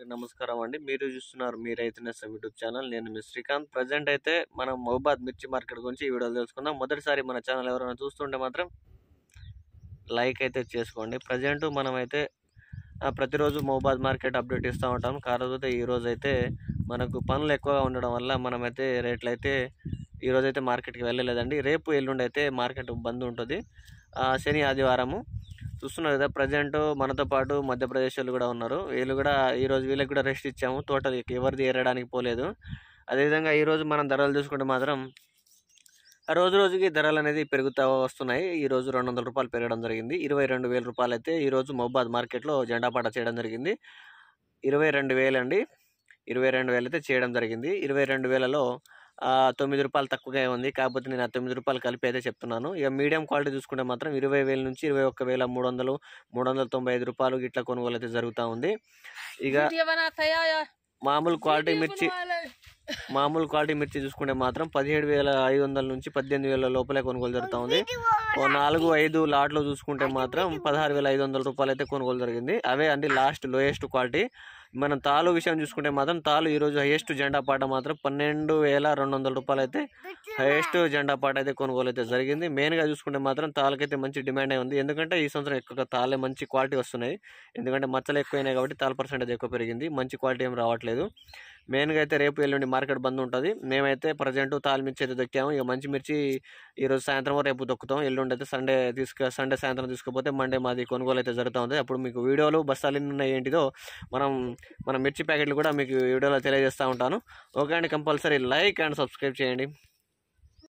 నమస్కారం అండి. మీరు చూస్తున్నారు మీ రైతు నేస్తం యూట్యూబ్ ఛానల్. నేను మీ శ్రీకాంత్. ప్రజెంట్ అయితే మనం మహబూబాద్ మిర్చి మార్కెట్ గురించి ఈ వీడియోలో తెలుసుకుందాం. మొదటిసారి మన ఛానల్ ఎవరైనా చూస్తుంటే మాత్రం లైక్ అయితే చేసుకోండి. ప్రజెంట్ మనమైతే ప్రతిరోజు మహబూబాద్ మార్కెట్ అప్డేట్ ఇస్తూ ఉంటాం. కాకపోతే ఈరోజు అయితే మనకు పనులు ఎక్కువగా ఉండడం వల్ల మనమైతే రేట్లు అయితే ఈరోజైతే మార్కెట్కి వెళ్ళలేదండి. రేపు ఎల్లుండి అయితే మార్కెట్ బంద్ ఉంటుంది. శని ఆదివారము చూస్తున్నారు కదా. ప్రజెంట్ మనతో పాటు మధ్యప్రదేశ్ వాళ్ళు కూడా ఉన్నారు. వీళ్ళు కూడా ఈరోజు వీళ్ళకి కూడా రెస్ట్ ఇచ్చాము. తోటలు ఎవరిది ఏరడానికి పోలేదు. అదేవిధంగా ఈరోజు మనం ధరలు చూసుకుంటే మాత్రం రోజు రోజుకి ధరలు అనేది పెరుగుతూ వస్తున్నాయి. ఈరోజు 200 రూపాయలు పెరగడం జరిగింది. 22,000 రూపాయలు అయితే ఈరోజు మహబూబాద్ మార్కెట్లో జెండాపాట చేయడం జరిగింది. 22,000 అండి. 22,000 అయితే చేయడం జరిగింది. 22,000లో 9 రూపాయలు తక్కువగా ఉంది. కాకపోతే నేను 9 రూపాయలు కలిపి అయితే చెప్తున్నాను. ఇక మీడియం క్వాలిటీ చూసుకుంటే మాత్రం 20,000 నుంచి 21,300, 395 రూపాయలు ఇట్లా కొనుగోలు అయితే జరుగుతూ ఉంది. ఇక మామూలు క్వాలిటీ మిర్చి చూసుకుంటే మాత్రం 17,500 నుంచి 18,000 లోపలే కొనుగోలు జరుగుతూ ఉంది. 4-5 లాట్లు చూసుకుంటే మాత్రం 16,500 రూపాయలు అయితే కొనుగోలు జరిగింది. అవే అండి లాస్ట్ లోయెస్ట్ క్వాలిటీ. మనం తాలు విషయం చూసుకుంటే మాత్రం తాలు ఈరోజు హైయెస్ట్ జెండా పాట మాత్రం 12,200 రూపాయలు అయితే హైయెస్ట్ జెండా పాట అయితే కొనుగోలు అయితే జరిగింది. మెయిన్గా చూసుకుంటే మాత్రం తాళ్ళకైతే మంచి డిమాండ్ అయి ఉంది. ఎందుకంటే ఈ సంవత్సరం ఎక్కువగా తాళ్ళే మంచి క్వాలిటీ వస్తున్నాయి. ఎందుకంటే మచ్చలు ఎక్కువైనాయి కాబట్టి తాళ్ళ పర్సెంటేజ్ ఎక్కువ పెరిగింది. మంచి క్వాలిటీ ఏం రావట్లేదు. మెయిన్గా అయితే రేపు ఎల్లుండి మార్కెట్ బంద్ ఉంటుంది. మేమైతే ప్రజెంట్ తాళ్ళు మిర్చి అయితే దొక్కాము. ఇక మంచి మిర్చి ఈరోజు సాయంత్రం రేపు దొక్కుతాం. ఎల్లుండి అయితే సండే సాయంత్రం తీసుకుపోతే మండే మాది కొనుగోలు అయితే జరుగుతూ ఉంది. అప్పుడు మీకు వీడియోలు బస్తాలు ఎన్ని ఉన్నాయి ఏంటిదో మన మిర్చి ప్యాకెట్లు కూడా మీకు వీడియోలో తెలియజేస్తూ ఉంటాను. ఓకే అండి, కంపల్సరీ లైక్ అండ్ సబ్స్క్రైబ్ చేయండి.